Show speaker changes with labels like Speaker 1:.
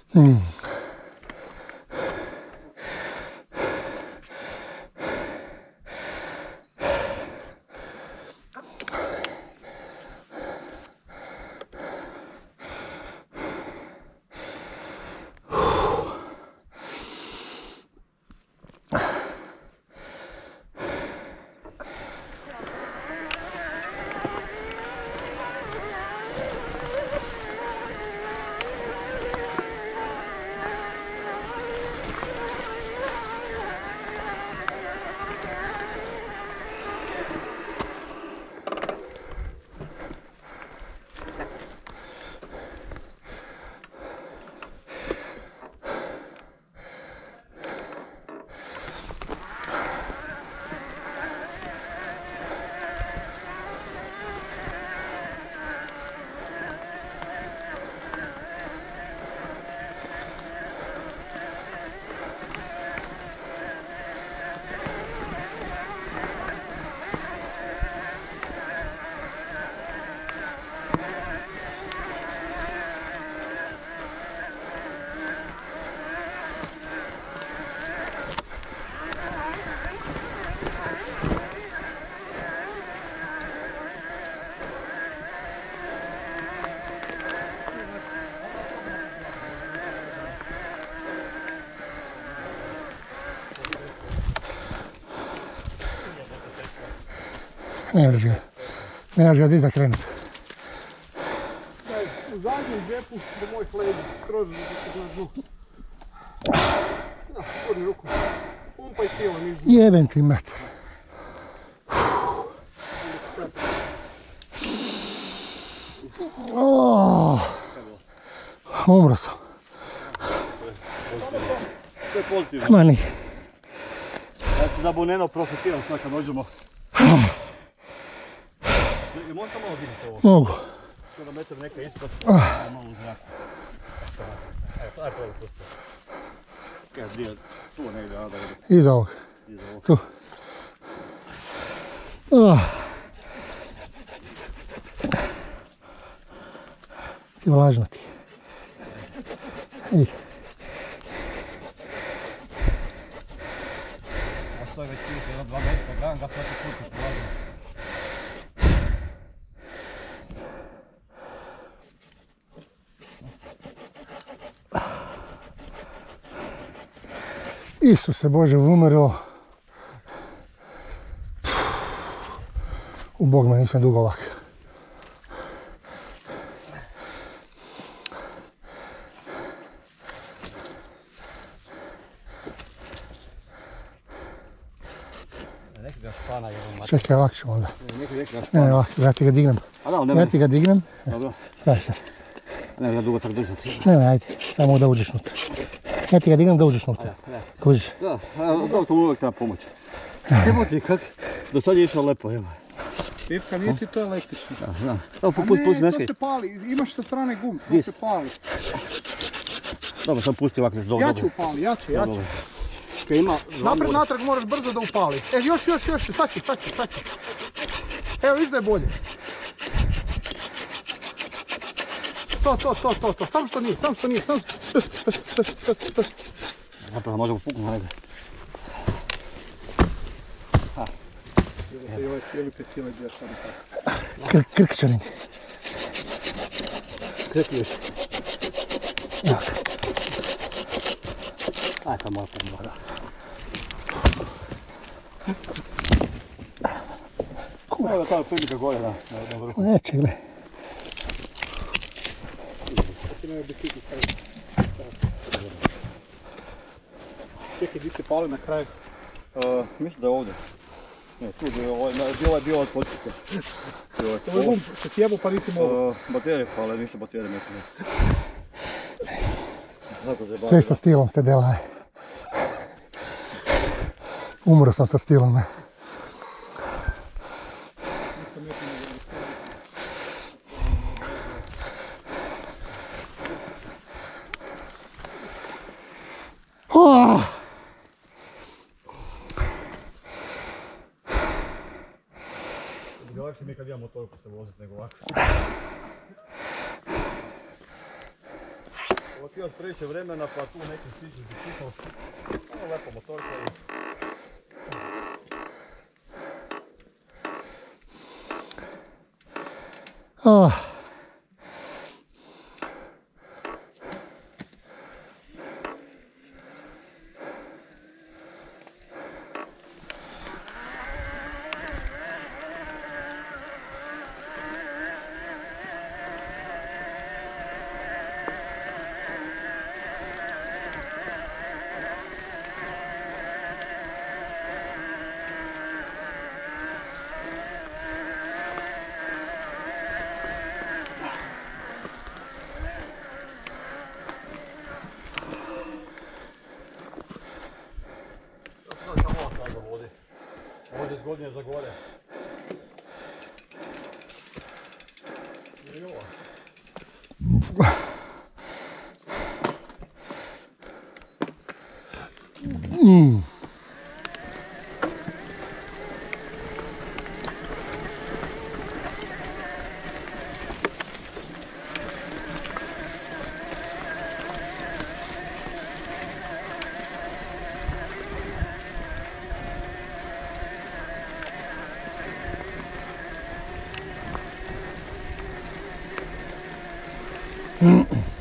Speaker 1: Ne može ga di zakrenuti.
Speaker 2: U zadnjem džepu do mojih leđa, skroz do dnu. Da, gurni ruku. Pumpaj tijelo nižno.
Speaker 1: Jebem ti mater. Umro sam.
Speaker 3: To je pozitivno.
Speaker 1: Ma ni.
Speaker 3: Znači da Boneno profitiram sad kad dođemo. Možeš malo vidjeti ovo?
Speaker 1: Mogu.
Speaker 3: Što da metar neka ispod, malo u zraku. Ajde to je pusto. Kaj, tu negdje, da vidim.
Speaker 1: Iza ovog.
Speaker 3: Iza ovog.
Speaker 1: Tu. Ti vlažno ti. Idi.
Speaker 3: A što je već vidite, 2 metra gram, ga svaki put vlažno.
Speaker 1: Isuse Bože, umro. U Bog me nisam dugo ovak. Čekaj, ovak ću onda. Ne, ovak, ja ti ga dignem. Ja ti ga dignem.
Speaker 3: Dobro.
Speaker 1: Daj sad.
Speaker 3: Ne, ja dugo tako držati.
Speaker 1: Ne, ajde, samo da uđeš nutra. Ja ti ga dignem da uđeš nutra. Kužiš?
Speaker 3: Da, to uvijek treba pomoć. Evo ti kak, do sad je išao lepo, evo.
Speaker 2: Pipka, nije ti to električno.
Speaker 3: Da. Evo, pusti
Speaker 2: nešto. Ne, to se pali, imaš sa strane gum, to se pali.
Speaker 3: Dobro, sam pusti ovak, dobro.
Speaker 2: Jače upali, jače. Napred natrag moraš brzo da upali. Još, sad će. Evo, viš da je bolje. To, samo što nije.
Speaker 3: Zapravo možemo puknuti negdje.
Speaker 2: Ili prisile gdje sam tako.
Speaker 1: Krkčanin.
Speaker 3: Krk još. Aj, sam malo pomora. Evo tamo prilika gore na vrhu.
Speaker 1: Neće, gle.
Speaker 2: Čekaj, gdje se pali na kraju?
Speaker 3: Mislim da je ovdje. Ne, tu je bio od početka.
Speaker 2: Ovo gum se sjebu pa nisi mogu.
Speaker 3: Baterije fale, nisu baterije neki.
Speaker 1: Sve sa stilom se dela. Umro sam sa stilom.
Speaker 3: Lakše mi kad imamo toliko se voziti nego ovako. Ovo ti još preće vremena pa tu neki stići bistikno. Ovo lepo motorka i...
Speaker 1: Oh.
Speaker 3: Ovdje zgodnije za gore. Ili ova?
Speaker 1: Mm.